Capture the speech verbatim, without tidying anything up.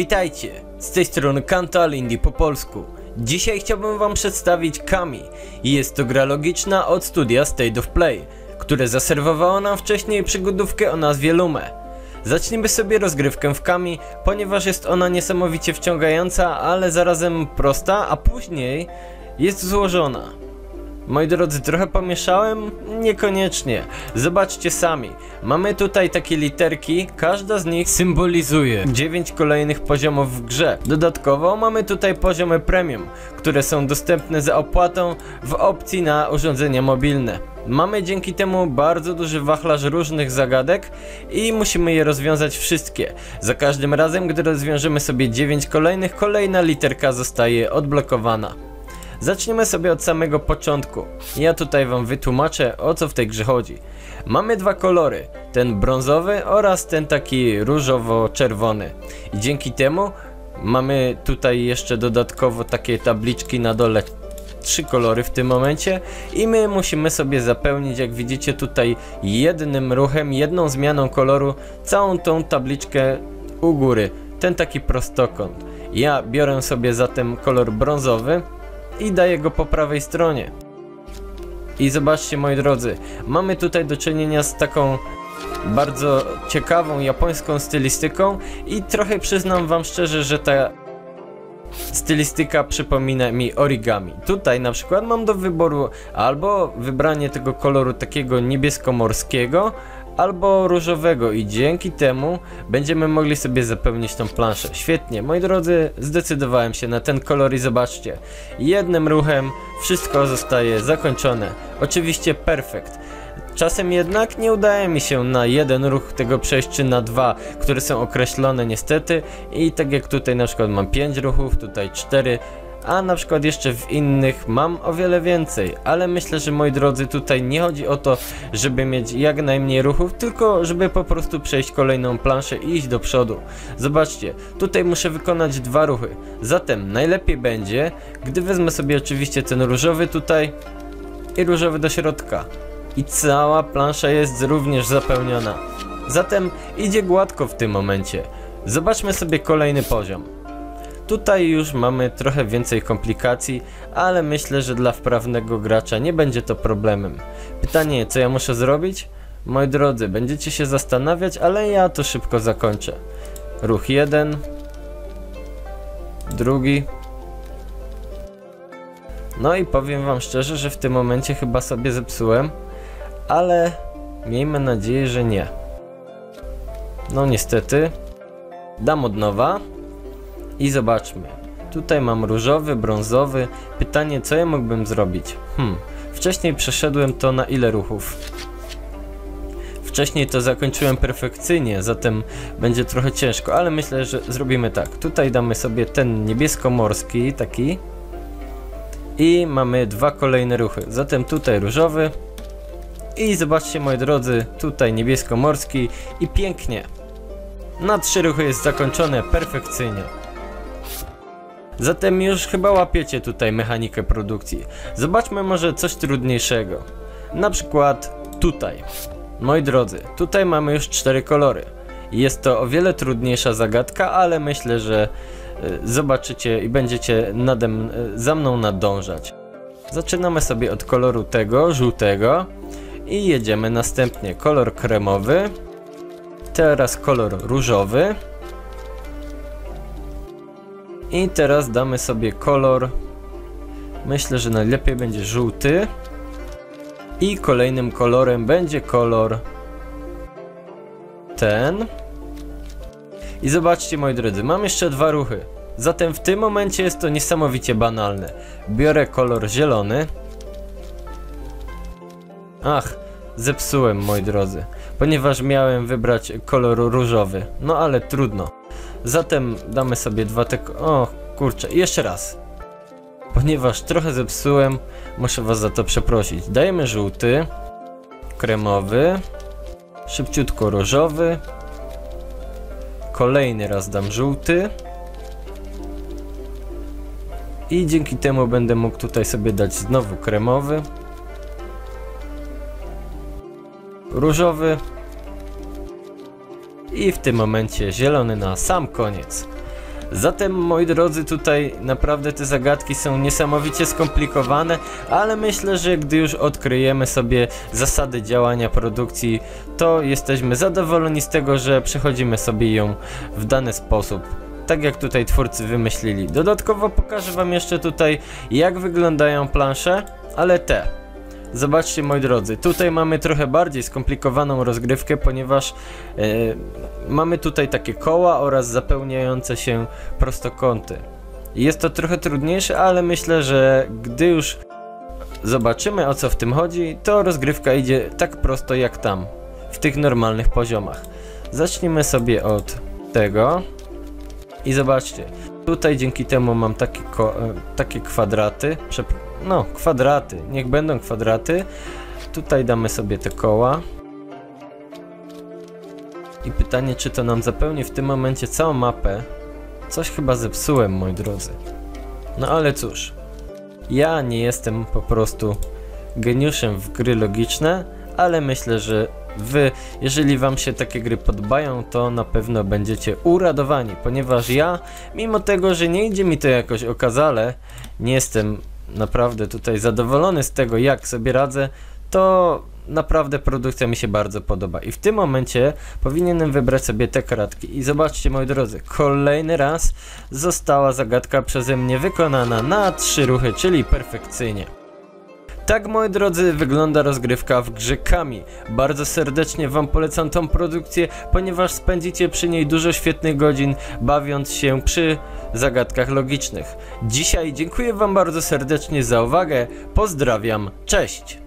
Witajcie, z tej strony Kantal Indie po polsku. Dzisiaj chciałbym wam przedstawić Kami i jest to gra logiczna od studia State of Play, które zaserwowało nam wcześniej przygodówkę o nazwie Lume. Zacznijmy sobie rozgrywkę w Kami, ponieważ jest ona niesamowicie wciągająca, ale zarazem prosta, a później jest złożona. Moi drodzy, trochę pomieszałem? Niekoniecznie. Zobaczcie sami. Mamy tutaj takie literki, każda z nich symbolizuje dziewięć kolejnych poziomów w grze. Dodatkowo mamy tutaj poziomy premium, które są dostępne za opłatą w opcji na urządzenia mobilne. Mamy dzięki temu bardzo duży wachlarz różnych zagadek i musimy je rozwiązać wszystkie. Za każdym razem, gdy rozwiążemy sobie dziewięć kolejnych, kolejna literka zostaje odblokowana. Zaczniemy sobie od samego początku. Ja tutaj wam wytłumaczę, o co w tej grze chodzi. Mamy dwa kolory, ten brązowy oraz ten taki różowo-czerwony. I dzięki temu mamy tutaj jeszcze dodatkowo takie tabliczki na dole, trzy kolory w tym momencie i my musimy sobie zapełnić, jak widzicie tutaj, jednym ruchem, jedną zmianą koloru całą tą tabliczkę u góry, ten taki prostokąt. Ja biorę sobie zatem kolor brązowy i daję go po prawej stronie. I zobaczcie, moi drodzy, mamy tutaj do czynienia z taką bardzo ciekawą japońską stylistyką i trochę przyznam wam szczerze, że ta stylistyka przypomina mi origami. Tutaj na przykład mam do wyboru albo wybranie tego koloru takiego niebiesko-morskiego, albo różowego i dzięki temu będziemy mogli sobie zapełnić tą planszę. Świetnie, moi drodzy, zdecydowałem się na ten kolor i zobaczcie, jednym ruchem wszystko zostaje zakończone. Oczywiście perfekt. Czasem jednak nie udaje mi się na jeden ruch tego przejść, czy na dwa, które są określone niestety i tak jak tutaj na przykład mam pięć ruchów, tutaj cztery, a na przykład jeszcze w innych mam o wiele więcej, ale myślę, że moi drodzy, tutaj nie chodzi o to, żeby mieć jak najmniej ruchów, tylko żeby po prostu przejść kolejną planszę i iść do przodu. Zobaczcie, tutaj muszę wykonać dwa ruchy, zatem najlepiej będzie, gdy wezmę sobie oczywiście ten różowy tutaj i różowy do środka i cała plansza jest również zapełniona. Zatem idzie gładko w tym momencie. Zobaczmy sobie kolejny poziom. Tutaj już mamy trochę więcej komplikacji, ale myślę, że dla wprawnego gracza nie będzie to problemem. Pytanie, co ja muszę zrobić? Moi drodzy, będziecie się zastanawiać, ale ja to szybko zakończę. Ruch jeden, drugi. No i powiem wam szczerze, że w tym momencie chyba sobie zepsułem, ale miejmy nadzieję, że nie. No niestety, dam od nowa. I zobaczmy, tutaj mam różowy, brązowy. Pytanie, co ja mógłbym zrobić? Hmm, wcześniej przeszedłem to na ile ruchów? Wcześniej to zakończyłem perfekcyjnie, zatem będzie trochę ciężko, ale myślę, że zrobimy tak. Tutaj damy sobie ten niebiesko-morski, taki. I mamy dwa kolejne ruchy, zatem tutaj różowy. I zobaczcie, moi drodzy, tutaj niebiesko-morski i pięknie. Na trzy ruchy jest zakończone perfekcyjnie. Zatem już chyba łapiecie tutaj mechanikę produkcji. Zobaczmy może coś trudniejszego. Na przykład tutaj. Moi drodzy, tutaj mamy już cztery kolory. Jest to o wiele trudniejsza zagadka, ale myślę, że y, zobaczycie i będziecie nadem, y, za mną nadążać. Zaczynamy sobie od koloru tego, żółtego i jedziemy następnie kolor kremowy. Teraz kolor różowy. I teraz damy sobie kolor, myślę, że najlepiej będzie żółty. I kolejnym kolorem będzie kolor ten. I zobaczcie, moi drodzy, mam jeszcze dwa ruchy. Zatem w tym momencie jest to niesamowicie banalne. Biorę kolor zielony. Ach, zepsułem, moi drodzy, ponieważ miałem wybrać kolor różowy. No ale trudno. Zatem damy sobie dwa te... O kurczę, jeszcze raz. Ponieważ trochę zepsułem, muszę was za to przeprosić. Dajemy żółty, kremowy, szybciutko różowy. Kolejny raz dam żółty. I dzięki temu będę mógł tutaj sobie dać znowu kremowy, różowy i w tym momencie zielony na sam koniec. Zatem, moi drodzy, tutaj naprawdę te zagadki są niesamowicie skomplikowane, ale myślę, że gdy już odkryjemy sobie zasady działania produkcji, to jesteśmy zadowoleni z tego, że przechodzimy sobie ją w dany sposób, tak jak tutaj twórcy wymyślili. Dodatkowo pokażę wam jeszcze tutaj, jak wyglądają plansze, ale te. Zobaczcie, moi drodzy, tutaj mamy trochę bardziej skomplikowaną rozgrywkę, ponieważ yy, mamy tutaj takie koła oraz zapełniające się prostokąty. Jest to trochę trudniejsze, ale myślę, że gdy już zobaczymy, o co w tym chodzi, to rozgrywka idzie tak prosto jak tam, w tych normalnych poziomach. Zacznijmy sobie od tego i zobaczcie, tutaj dzięki temu mam takie, ko takie kwadraty, no kwadraty, niech będą kwadraty. Tutaj damy sobie te koła. I pytanie, czy to nam zapełni w tym momencie całą mapę. Coś chyba zepsułem, moi drodzy. No ale cóż, ja nie jestem po prostu geniuszem w gry logiczne, ale myślę, że wy, jeżeli wam się takie gry podobają, to na pewno będziecie uradowani, ponieważ ja, mimo tego, że nie idzie mi to jakoś okazale, nie jestem naprawdę tutaj zadowolony z tego, jak sobie radzę, to naprawdę produkcja mi się bardzo podoba i w tym momencie powinienem wybrać sobie te kratki. I zobaczcie, moi drodzy, kolejny raz została zagadka przeze mnie wykonana na trzy ruchy, czyli perfekcyjnie. Tak, moi drodzy, wygląda rozgrywka w grze Kami. Bardzo serdecznie wam polecam tą produkcję, ponieważ spędzicie przy niej dużo świetnych godzin, bawiąc się przy zagadkach logicznych. Dzisiaj dziękuję wam bardzo serdecznie za uwagę, pozdrawiam, cześć!